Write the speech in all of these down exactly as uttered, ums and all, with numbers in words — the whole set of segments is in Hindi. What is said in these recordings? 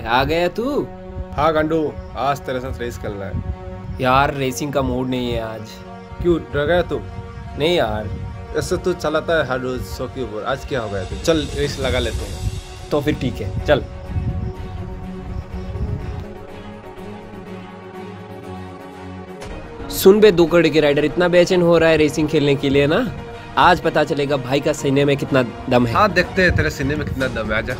आ गया तू? हाँ गंडू, आज तेरे साथ रेस करना है। यार रेसिंग का मूड नहीं है आज। क्यों, डर गया तू? नहीं यार। ऐसे तू चलाता है हर रोज सौ के ऊपर, आज क्या हो गया तू? चल रेस लगा लेते हैं। तो फिर ठीक है, चल। सुन बे, दो करोड़ के राइडर इतना बेचैन हो रहा है रेसिंग खेलने के लिए ना, आज पता चलेगा भाई का सीने में कितना दम है। हाँ देखते हैं तेरे सीने में कितना दम है, आजा।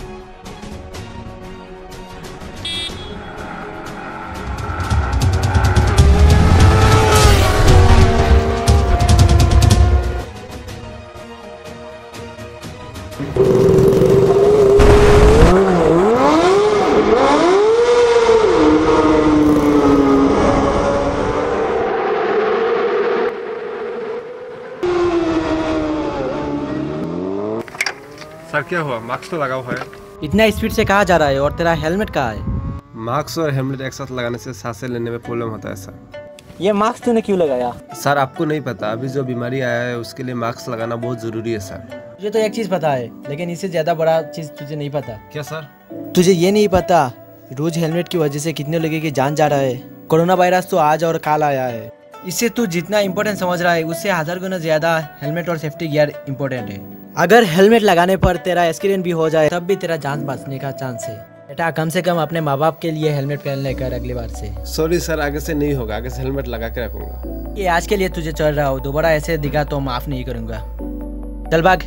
सर क्या हुआ? मास्क तो लगा हुआ है। इतना स्पीड से कहाँ जा रहा है और तेरा हेलमेट कहाँ है? मास्क और हेलमेट एक साथ लगाने से सांसें लेने में प्रॉब्लम होता है सर। ये मास्क तूने क्यों लगाया? सर आपको नहीं पता, अभी जो बीमारी आया है उसके लिए मास्क लगाना बहुत जरूरी है सर। तुझे तो एक चीज पता है, लेकिन इससे ज्यादा बड़ा चीज तुझे नहीं पता। क्या सर? तुझे ये नहीं पता रोज हेलमेट की वजह से कितने लोगों की जान जा रहा है। कोरोना वायरस तो आज और कल आया है। इससे तू जितना इम्पोर्टेंट समझ रहा है उससे हजार गुना ज्यादा हेलमेट और सेफ्टी गियर इम्पोर्टेंट है। अगर हेलमेट लगाने पर तेरा एक्सीडेंट भी हो जाए तब भी तेरा जान बचने का चांस है। बेटा कम से कम अपने माँ बाप के लिए हेलमेट पहन लेकर अगली बार से। सॉरी सर, आगे से नहीं होगा, आगे से हेलमेट लगा के रखूंगा। ये आज के लिए तुझे चल रहा हो, दोबारा ऐसे दिखा तो माफ नहीं करूंगा। चल भाग।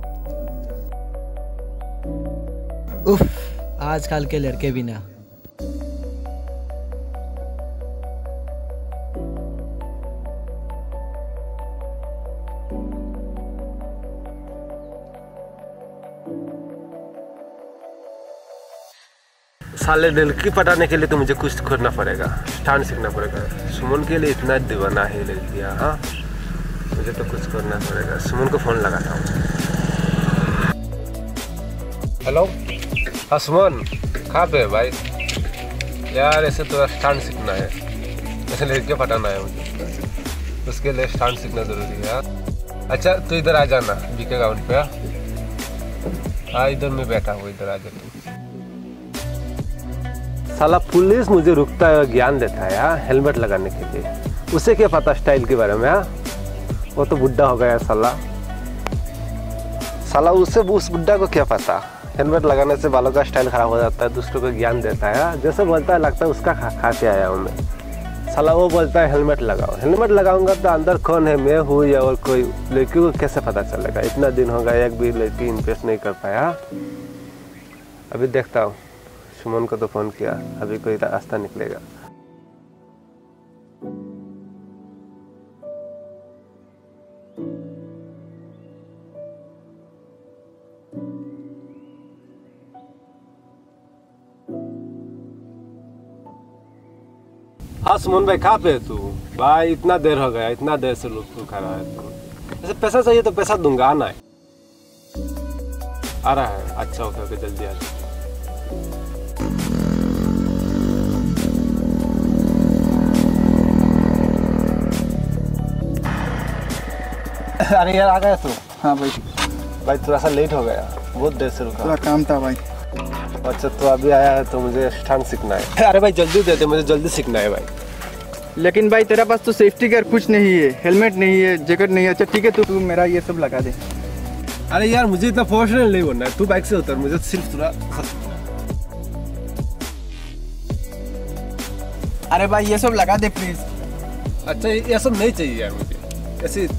उफ, आजकल के लड़के भी ना। साले लड़की पटाने के लिए तो मुझे कुछ करना पड़ेगा, स्टैंड सीखना पड़ेगा। सुमन के लिए इतना दीवाना है लड़कियाँ, हाँ मुझे तो कुछ करना पड़ेगा। सुमन को फोन लगाता हूँ। हेलो, हाँ सुमन, कहाँ पे है भाई? यार ऐसे तो स्टैंड सीखना है, ऐसे लड़कियाँ पटाना है मुझे, उसके लिए स्टैंड सीखना जरूरी है। अच्छा तो इधर आ जाना बीके ग्राउंड पे। हाँ इधर मैं बैठा हूँ, इधर आ जाता। साला पुलिस मुझे रुकता है और ज्ञान देता है यार हेलमेट लगाने के लिए। उसे क्या पता स्टाइल के बारे में? हाँ वो तो बुढ़ा हो गया साला। साला उसे उस बुढ़ा को क्या पता हेलमेट लगाने से बालों का स्टाइल खराब हो जाता है, दूसरों को ज्ञान देता है। जैसे बोलता है लगता है उसका खा खा के आया हूँ मैं। साला वो बोलता है हेलमेट लगाओ, हेलमेट लगाऊंगा तो अंदर कौन है, मैं हूँ या और कोई? लड़की को कैसे पता चलेगा? इतना दिन हो गया एक भी लड़की इम्प्रेस नहीं कर पाया। अभी देखता हूँ, सुमन को तो फोन किया, अभी कोई रास्ता निकलेगा। हाँ सुमन भाई, कहाँ पे है तू? भाई इतना देर हो गया, इतना देर से तू खा रहा है तू। ऐसे पैसा चाहिए तो पैसा दूंगा, आना है। आ रहा है? अच्छा ओके ओके, जल्दी आ जाओ। अरे यार आ गया तू? हाँ भाई। भाई थोड़ा सा लेट हो गया, बहुत देर से रुका। थोड़ा काम था भाई। अच्छा तो अभी आया है तो मुझे स्टैंड सीखना है। अरे भाई जल्दी दे दे, मुझे जल्दी सीखना है भाई। लेकिन भाई तेरा पास तो सेफ्टी गियर कुछ नहीं है, हेलमेट नहीं है, जैकेट नहीं है। अच्छा ठीक है, तो तू मेरा ये सब लगा दे। अरे यार मुझे इतना प्रोफेशनल नहीं बनना है, तू बाइक से उतर, मुझे सिर्फ थोड़ा। अरे भाई ये सब लगा दे प्लीज। अच्छा ये सब नहीं चाहिए यार मुझे, ऐसे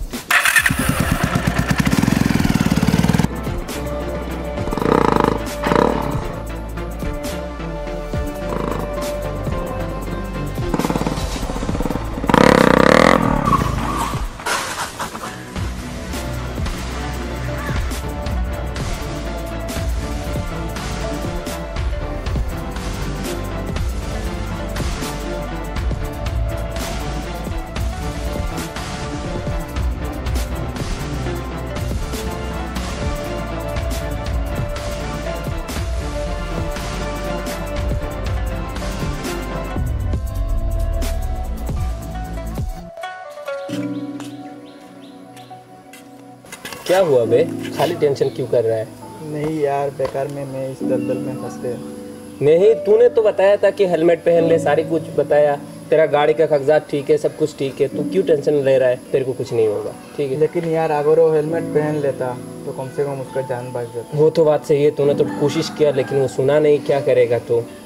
क्या हुआ बे, खाली टेंशन क्यों कर रहा है? नहीं यार, बेकार में मैं इस दलदल में फंस गया। नहीं, तूने तो बताया था कि हेलमेट पहन ले, सारी कुछ बताया, तेरा गाड़ी का कागजात ठीक है, सब कुछ ठीक है, तू क्यों टेंशन ले रहा है? तेरे को कुछ नहीं होगा, ठीक है। लेकिन यार अगर वो हेलमेट पहन लेता तो कम से कम उसका जान बच जाता। वो तो बात सही है, तूने तो कोशिश किया लेकिन वो सुना नहीं, क्या करेगा तू।